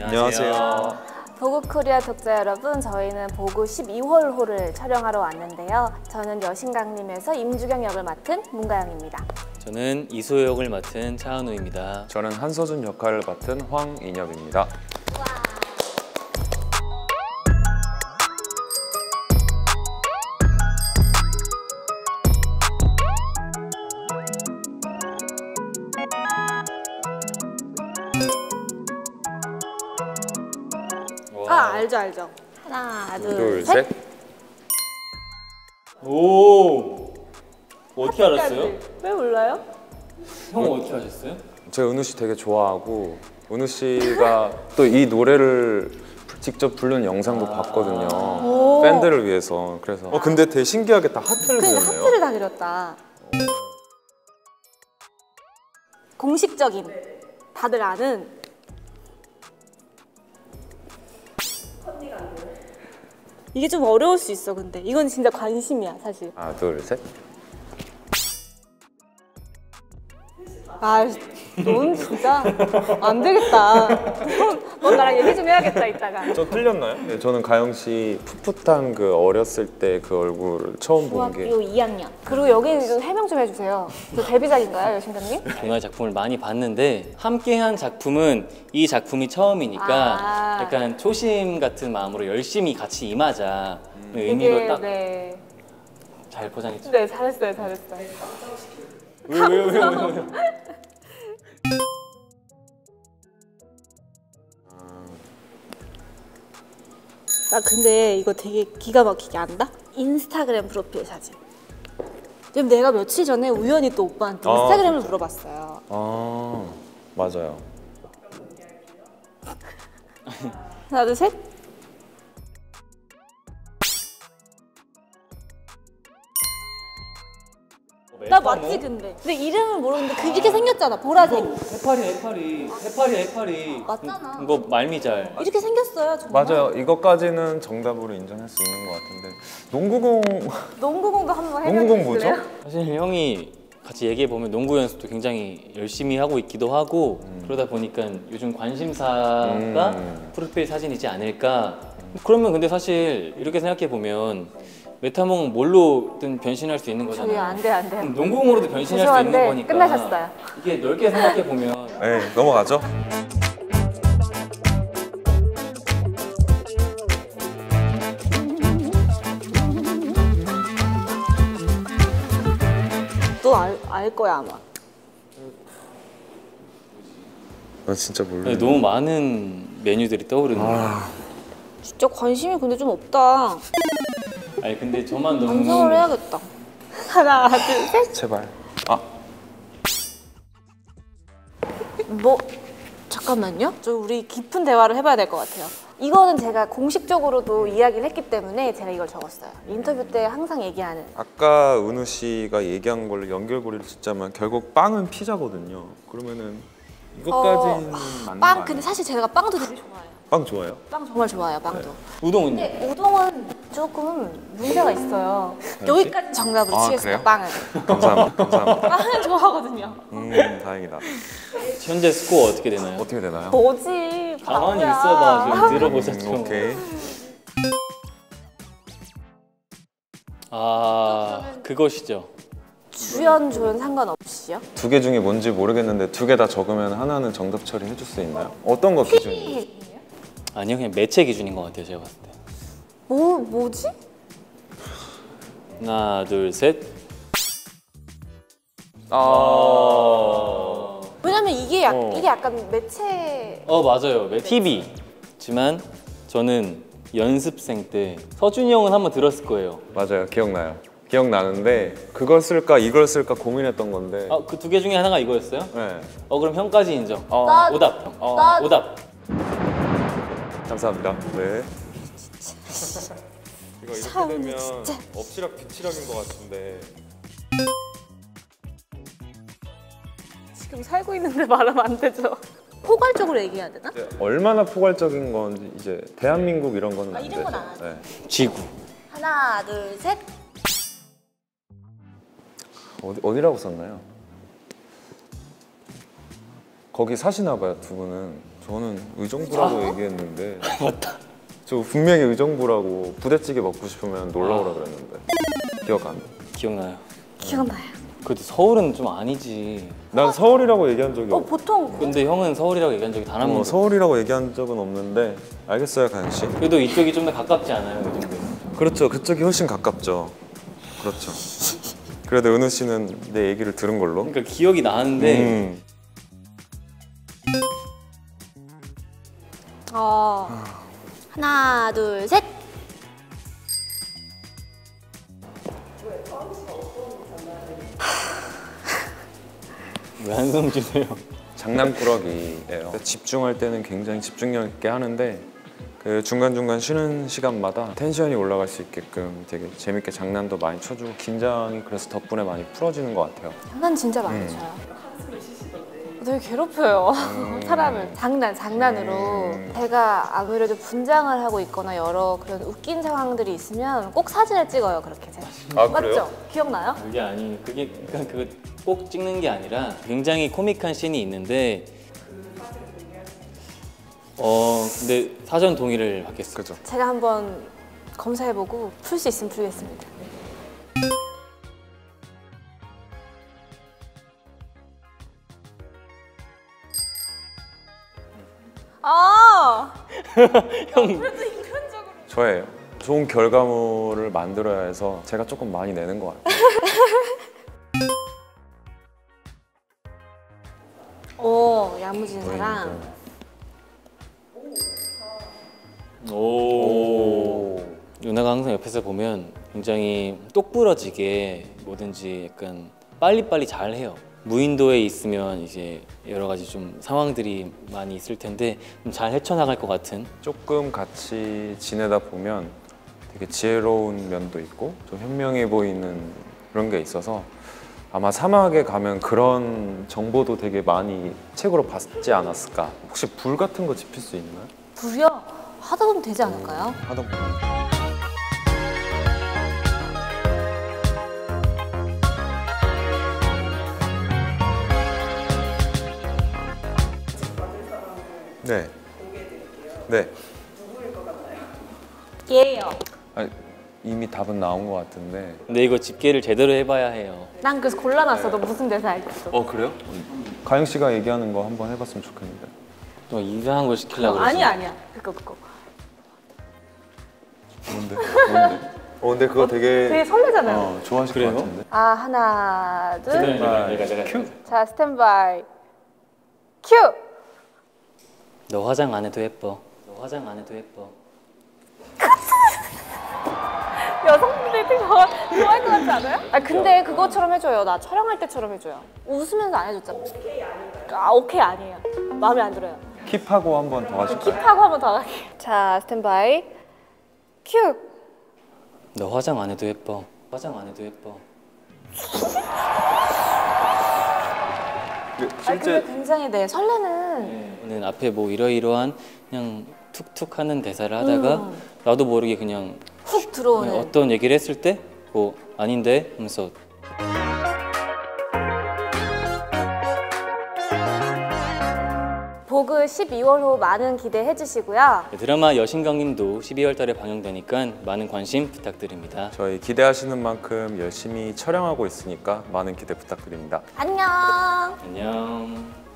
안녕하세요. 보그코리아 독자 여러분, 저희는 보그 12월호를 촬영하러 왔는데요. 저는 여신강림에서 임주경 역을 맡은 문가영입니다. 저는 이소혜 역을 맡은 차은우입니다. 저는 한서준 역할을 맡은 황인혁입니다. 알죠. 하나, 둘, 셋. 오! 어떻게 알았어요? 왜 몰라요? 형 어떻게 아셨어요? 제가 은우 씨 되게 좋아하고 은우 씨가 또 이 노래를 직접 부른 영상도 봤거든요. 팬들을 위해서. 그래서 근데 되게 신기하게 다 하트를 근데 그렸네요. 하트를 다 그렸다. 공식적인, 다들 아는 이게 좀 어려울 수 있어. 근데 이건 진짜 관심이야 사실. 하나, 둘, 셋. 넌 진짜 안 되겠다. 넌 나랑 얘기 좀 해야겠다 이따가. 저 틀렸나요? 네, 저는 가영 씨 풋풋한 그 어렸을 때 그 얼굴을 처음 본 게. 중학교 2학년. 그리고 여기 좀 해명 좀 해주세요. 저 데뷔작인가요, 여신강님? 동아의 작품을 많이 봤는데 함께한 작품은 이 작품이 처음이니까 약간 초심 같은 마음으로 열심히 같이 임하자 의미로 딱 잘 포장했죠. 네, 잘했어요. 왜요? 나 근데 이거 되게 기가 막히게 안다? 인스타그램 프로필 사진. 지금 내가 며칠 전에 우연히 또 오빠한테 인스타그램을 물어봤어요. 맞아요. 하나, 둘, 셋. 나 맞지 근데. 근데 이름을 모르는데 그렇게 생겼잖아. 보라색. 해파리. 맞잖아. 이거 말미잘. 이렇게 생겼어요 정말. 맞아요. 이거까지는 정답으로 인정할 수 있는 것 같은데 농구공도 한번 농구공 해볼 수 뭐죠? 있어요? 사실 형이 같이 얘기해 보면 농구 연습도 굉장히 열심히 하고 있기도 하고 그러다 보니까 요즘 관심사가 프로필 사진이지 않을까. 그러면 근데 사실 이렇게 생각해 보면 메타몽 뭘로든 변신할 수 있는 거잖아요. 안 돼. 농구공으로도 변신할 수 있는 거니까. 끝나셨어요. 이게 넓게 생각해 보면 네, 넘어가죠. 또 알 거야 아마. 나 진짜 몰라요. 너무 많은 메뉴들이 떠오르는. 진짜 관심이 근데 좀 없다. 아니 근데 저만 너무 반성을 해야겠다. 하나, 둘, 셋. 제발. 잠깐만요. 우리 깊은 대화를 해봐야 될 것 같아요. 이거는 제가 공식적으로도 이야기를 했기 때문에 제가 이걸 적었어요. 인터뷰 때 항상 얘기하는. 아까 은우 씨가 얘기한 걸로 연결고리를 짓자면 결국 빵은 피자거든요. 그러면은 이것까지는 맞는 거 아니에요? 근데 사실 제가 빵도 되게 좋아해요. 빵 좋아해요? 빵 정말 좋아해요, 빵도. 우동은요? 근데 우동은 조금 문제가 있어요. 여기까지 정답으로 치겠습니다, 그래요? 빵은. 감사합니다. 빵은 좋아하거든요. 다행이다. 현재 스코어 어떻게 되나요? 어떻게 되나요? 뭐지? 가만히 바보야. 있어봐. 좀 들어보자 좀. 오케이. 그것이죠. 주연, 조연 상관없이요? 두 개 중에 뭔지 모르겠는데 두 개 다 적으면 하나는 정답 처리해 줄 수 있나요? 어떤 거 기준이에요? 아니요, 그냥 매체 기준인 것 같아요, 제가 봤을 때. 뭐지? 하나, 둘, 셋. 왜냐면 이게 약간 매체. 맞아요. TV지만 저는 연습생 때 서준이 형은 한번 들었을 거예요. 맞아요. 기억나요. 기억나는데 그걸 쓸까 이걸 쓸까 고민했던 건데. 그 두 개 중에 하나가 이거였어요? 네. 그럼 형까지 인정. 오답. 오답. 감사합니다. 네. 이거 이렇게 참, 되면 진짜. 엎치락 뒤치락인 것 같은데. 지금 살고 있는데 말하면 안 되죠. 포괄적으로 얘기해야 되나? 이제 얼마나 포괄적인 건지 이제 대한민국 이런 거는 안 이런 건 되죠. 안 하죠. 네. 지구. 하나, 둘, 셋. 어디라고 썼나요? 거기 사시나 봐요, 두 분은. 저는 의정부라고 얘기했는데 맞다. 저 분명히 의정부라고 부대찌개 먹고 싶으면 놀러 오라 그랬는데 기억 안 나. 기억나요. 기억나요. 그래도 서울은 좀 아니지. 난 서울이라고 얘기한 적이 없어. 보통 근데 형은 서울이라고 얘기한 적이 단 한 번도 없어. 서울이라고 얘기한 적은 없는데 알겠어요, 가연 씨. 그래도 이쪽이 좀 더 가깝지 않아요, 이 정도는? 그렇죠, 그쪽이 훨씬 가깝죠. 그렇죠. 그래도 은우 씨는 내 얘기를 들은 걸로. 그러니까 기억이 나는데 하나 둘 셋. 왜 한숨 주세요? 장난꾸러기예요. 집중할 때는 굉장히 집중력 있게 하는데 그 중간중간 쉬는 시간마다 텐션이 올라갈 수 있게끔 되게 재밌게 장난도 많이 쳐주고 긴장이 그래서 덕분에 많이 풀어지는 것 같아요. 장난 진짜 많이 쳐요. 되게 괴롭혀요. 사람을 장난으로. 제가 아무래도 분장을 하고 있거나 여러 그런 웃긴 상황들이 있으면 꼭 사진을 찍어요. 그렇게 제가. 아, 맞죠? 그래요? 기억나요? 그게 아니, 그게 꼭 찍는 게 아니라 굉장히 코믹한 씬이 있는데 근데 사전 동의를 받겠어요. 그죠? 제가 한번 검사해보고 풀 수 있으면 풀겠습니다. 형 저예요. 좋은 결과물을 만들어야 해서 제가 조금 많이 내는 것 같아요. 야무진 사람. 오. 누나가 항상 옆에서 보면 굉장히 똑부러지게 뭐든지 약간 빨리빨리 잘 해요. 무인도에 있으면 이제 여러 가지 좀 상황들이 많이 있을 텐데 좀 잘 헤쳐나갈 것 같은. 조금 같이 지내다 보면 되게 지혜로운 면도 있고 좀 현명해 보이는 그런 게 있어서 아마 사막에 가면 그런 정보도 되게 많이 책으로 봤지 않았을까. 혹시 불 같은 거 지필 수 있나요? 불이요? 하다 보면 되지 않을까요? 하다 보면. 네. 네. 얘예요. 아니, 이미 답은 나온 것 같은데. 근데 이거 집계를 제대로 해봐야 해요. 난 그래서 골라놨어. 너 무슨 대사 할지도. 그래요? 가영 씨가 얘기하는 거 한번 해봤으면 좋겠는데. 또 이상한 걸 시키려고 그러지. 아니야. 그거. 뭔데? 뭔데? 근데 그거 되게 설레잖아요. 좋아하실 그래요? 것 같은데. 하나, 둘. 제가 큐. 자, 스탠바이. 큐! 너 화장 안 해도 예뻐. 너 화장 안 해도 예뻐. 여성분들이 되게 좋아할 것 같지 않아요? 근데 그것처럼 해줘요. 나 촬영할 때처럼 해줘요. 웃으면서 안 해줬잖아. 오케이 아니에요. 마음에 안 들어요. 킵하고 한 번 더 하실까요? 킵하고 한번 더 할게요. 자, 스탠바이. 큐! 너 화장 안 해도 예뻐. 화장 안 해도 예뻐. 근데 굉장히 설레는. 저는 앞에 뭐 이러이러한 그냥 툭툭 하는 대사를 하다가 나도 모르게 그냥 훅 들어오는. 어떤 얘기를 했을 때 뭐 아닌데 하면서 보그 12월 호 많은 기대해 주시고요. 드라마 여신강림도 12월 달에 방영되니까 많은 관심 부탁드립니다. 저희 기대하시는 만큼 열심히 촬영하고 있으니까 많은 기대 부탁드립니다. 안녕. 안녕.